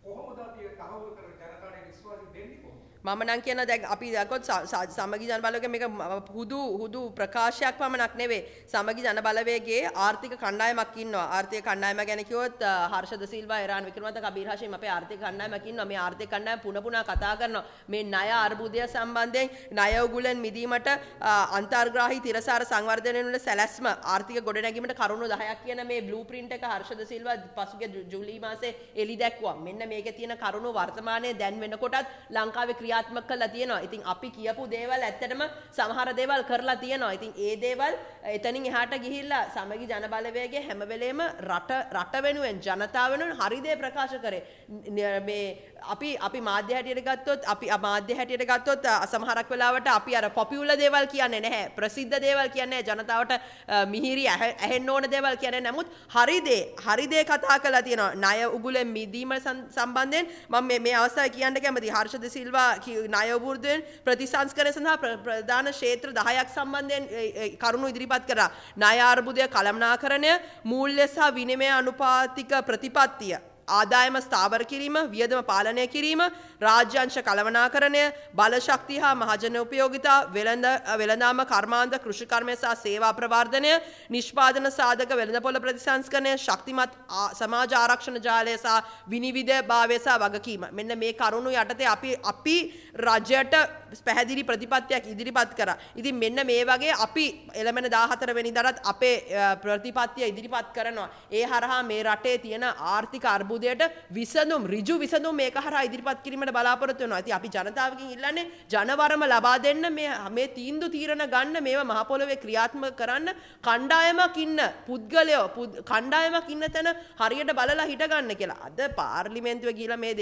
මම නම් කියන දැන් අපි දැක්කොත් සමගි ජන බලවේගය මේක හුදු ප්‍රකාශයක් පමණක් නෙවෙයි. සමගි ජන බලවේගයේ ආර්ථික කණ්ඩායමක් ඉන්නවා. ආර්ථික කණ්ඩායම ගැන කිව්වොත් හර්ෂද සිල්වා, එරාන් වික්‍රමරත්න, කබීර් හෂිම් අපේ ආර්ථික කණ්ඩායමක් ඉන්නවා. මේ ආර්ථික කණ්ඩායම පුන කතා කරනවා. මේ ණය අර්බුදය සම්බන්ධයෙන් ණය උගුලෙන් මිදීමට අන්තර්ග්‍රාහී තිරසාර සංවර්ධනය වෙන සැලැස්ම ආර්ථික ගොඩනැගීමට කරුණු 10ක් කියන මේ බ්ලූ ප්‍රින්ට් එක හර්ෂද සිල්වා පසුගිය ජූලි මාසේ එළි දැක්වුවා. මෙන්න මේකේ තියෙන කරුණු වර්තමානයේ දැන් වෙනකොටත් ලංකාවේ ක්‍රියාත්මක කරලා තියෙනවා. ඉතින් අපි කියපු දේවල් ඇත්තටම සමහර දේවල් කරලා තියෙනවා. ඉතින් ඒ දේවල් එතනින් එහාට ගිහිල්ලා සමගි ජන බලවේගයේ හැම වෙලේම රට වෙනුවෙන් ජනතාව වෙනුවෙන් හරි දේ ප්‍රකාශ කරේ. මේ අපි මාධ්‍ය හැටියට ගත්තොත් සමහරක් වෙලාවට අපි අර පොපියුලර් දේවල් කියන්නේ නැහැ. ප්‍රසිද්ධ දේවල් කියන්නේ ජනතාවට මිහිරි ඇහෙන්න ඕන දේවල් කියන්නේ. නමුත් හරි දේ කතා කරලා තියෙනවා. ණය උගුලෙන් මිදීම සම්බන්ධයෙන් මම මේ අවස්ථාවේ කියන්න කැමතියි. හර්ෂද සිල්වා ණය උගුලෙන් ප්‍රතිසංස්කරණය සඳහා ප්‍රධාන ක්ෂේත්‍ර 10ක් සම්බන්ධයෙන් කරුණු ඉදිරිපත් කරා. ණය අර්බුදය කළමනාකරණය, මූල්‍ය සහ විනිමය අනුපාතික ප්‍රතිපත්තිය, ආදායම ස්ථාවර කිරීම, වියදම පාලනය කිරීම, රාජ්‍යංශ කළමනාකරණය, බලශක්තිය හා මහජන උපයෝගිතා, වෙළඳාම කර්මාන්ත, කෘෂිකර්මය සහ සේවා ප්‍රවර්ධනය, නිෂ්පාදන සාධක වෙළඳපොළ ප්‍රතිසංස්කරණය, ශක්තිමත් සමාජ ආරක්ෂණ ජාලය සහ විනිවිදභාවය සහ වගකීම. මෙන්න මේ කරුණු යටතේ අපි රජයට පැහැදිලි ප්‍රතිපත්තියක් ඉදිරිපත් කරා. ඉතින් මෙන්න මේ වගේ අපි එළමෙන 14 වෙනිදාට අපේ ප්‍රතිපත්තිය ඉදිරිපත් කරනවා. ඒ හරහා මේ රටේ තියෙන ආර්ථික අර්බුදයට ඍජු විසඳුම් මේක හරහා ඉදිරිපත් කිරීමට බලාපොරොත්තු වෙනවා. ඉතින් අපි ජනතාවගෙන් ඉල්ලන්නේ ජනවරම ලබා දෙන්න, මේ තීන්දුව තීරණ ගන්න, මේව මහ පොළොවේ ක්‍රියාත්මක කරන්න කණ්ඩායමක් ඉන්න පුද්ගලයෝ කණ්ඩායමක් ඉන්න තැන හරියට බලලා හිට ගන්න කියලා. අද පාර්ලිමේන්තුවේ ගිහිලා මේ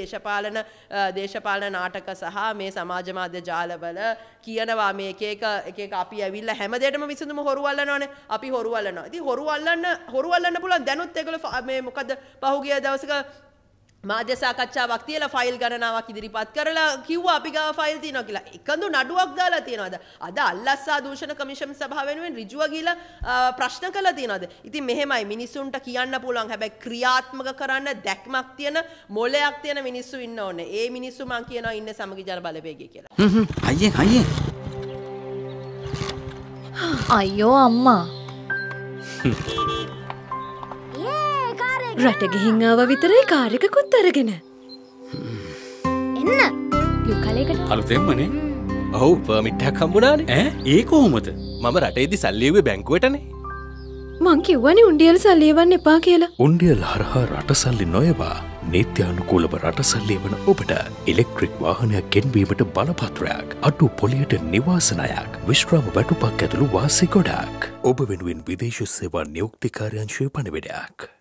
දේශපාලන නාටක සහ මේ සමාජ මාධ්‍ය ජාලවල කියනවා මේ එක අපි ඇවිල්ලා හැම දෙයකම විසඳුම හොරු අල්ලනවානේ. අපි හොරු අල්ලනවා. ඉතින් හොරු අල්ලන්න පුළුවන්. දැනුත් ඒගොල්ලෝ මේ මොකද පහුගිය දවසක මාධ්‍ය සාකච්ඡාවක් තියලා ෆයිල් ගණනාවක් ඉදිරිපත් කරලා කිව්වා අපි ගාව ෆයිල් තියෙනවා කියලා. එකඳු නඩුවක් දාලා තියෙනවද? අද අල්ලස්සා දූෂණ කමිෂන් සභාව වෙනුවෙන් ඍජුව ගිහලා ප්‍රශ්න කළා තියෙනවද? ඉතින් මෙහෙමයි මිනිස්සුන්ට කියන්න පුළුවන්. හැබැයි ක්‍රියාත්මක කරන්න දැක්මක් තියෙන මොලයක් තියෙන මිනිස්සු ඉන්න ඕනේ. ඒ මිනිස්සු මං කියනවා ඉන්නේ සමගි ජන බලවේගය කියලා. අයියෙන් අයියෝ අම්මා රට ගිහින් ආව විතරයි කාර් එකකුත් අරගෙන. එන්න. ලුකලයකට. අලුතෙන්මනේ. ඔව් පර්මිට් එකක් හම්බුණානේ. ඒ කොහොමද? මම රටේදී සල්ලි එව්වේ බැංකුවටනේ. මං කිව්වනේ උණ්ඩියල් සල්ලි එවන්න එපා කියලා. උණ්ඩියල් හරහා රට සල්ලි නොයවා නීත්‍යානුකූලව රට සල්ලි එවන ඔබට ඉලෙක්ට්‍රික් වාහනයක් ගෙන්වීමට බලපත්‍රයක්, අඩු පොලියට නිවාසනයක්, විශ්‍රාම වැටුපක් ඇතුළු වාසි ගොඩක්. ඔබ වෙනුවෙන් විදේශ සේවා නියුක්ති කාර්යාංශයේ පණිවිඩයක්.